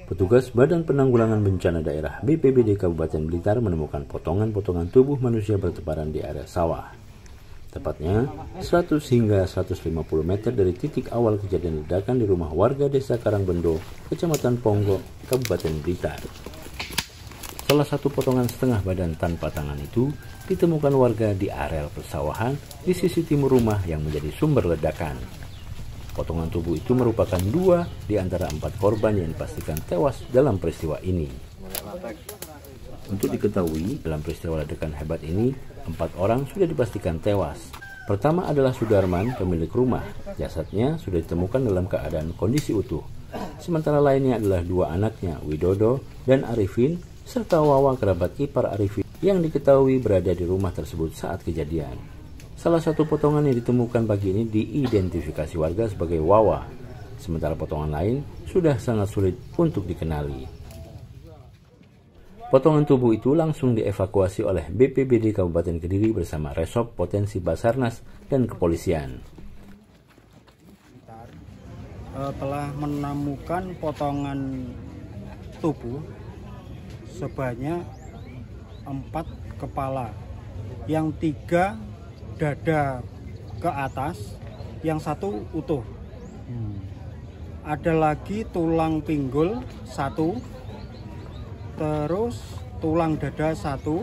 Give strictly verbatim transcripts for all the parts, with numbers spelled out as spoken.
Petugas Badan Penanggulangan Bencana Daerah B P B D Kabupaten Blitar menemukan potongan-potongan tubuh manusia bertebaran di area sawah. Tepatnya seratus hingga seratus lima puluh meter dari titik awal kejadian ledakan di rumah warga Desa Karangbendo, Kecamatan Ponggok, Kabupaten Blitar. Salah satu potongan setengah badan tanpa tangan itu ditemukan warga di areal persawahan di sisi timur rumah yang menjadi sumber ledakan. Potongan tubuh itu merupakan dua di antara empat korban yang dipastikan tewas dalam peristiwa ini. Untuk diketahui, dalam peristiwa ledakan hebat ini, empat orang sudah dipastikan tewas. Pertama adalah Sudarman, pemilik rumah. Jasadnya sudah ditemukan dalam keadaan kondisi utuh. Sementara lainnya adalah dua anaknya, Widodo dan Arifin, serta Wawa, kerabat ipar Arifin, yang diketahui berada di rumah tersebut saat kejadian. Salah satu potongan yang ditemukan pagi ini diidentifikasi warga sebagai Wawa, sementara potongan lain sudah sangat sulit untuk dikenali. Potongan tubuh itu langsung dievakuasi oleh B P B D Kabupaten Kediri bersama Resop Potensi Basarnas dan Kepolisian. Telah menemukan potongan tubuh sebanyak empat kepala, yang tiga dada ke atas, yang satu utuh. Hmm. Ada lagi tulang pinggul satu, terus tulang dada satu,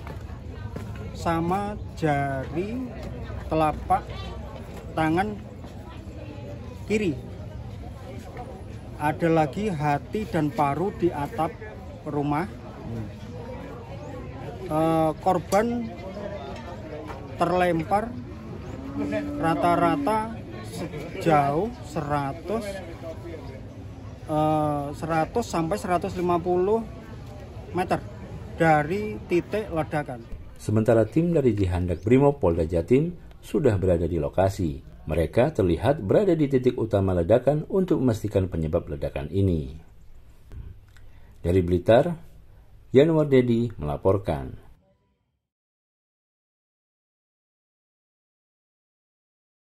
sama jari telapak tangan kiri. Ada lagi hati dan paru di atap rumah. Hmm. E, korban terlempar rata-rata sejauh seratus sampai seratus lima puluh meter dari titik ledakan. Sementara tim dari Jihandak Brimob Polda Jatim sudah berada di lokasi. Mereka terlihat berada di titik utama ledakan untuk memastikan penyebab ledakan ini. Dari Blitar, Yanwar Dedi melaporkan.